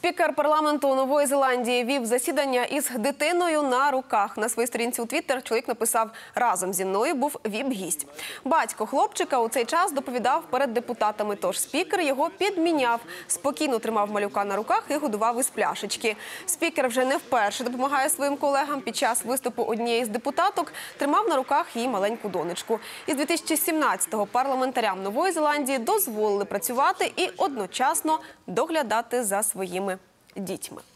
Спікер парламенту Нової Зеландії вів засідання із дитиною на руках. На своїй сторінці у Твіттер чоловік написав: «Разом зі мною був віп-гість». Батько хлопчика у цей час доповідав перед депутатами, тож спікер його підміняв. Спокійно тримав малюка на руках і годував із пляшечки. Спікер вже не вперше допомагає своїм колегам. Під час виступу однієї з депутаток тримав на руках її маленьку донечку. Із 2017-го парламентарям Нової Зеландії дозволили працювати і одночасно доглядати за своїми дітьми.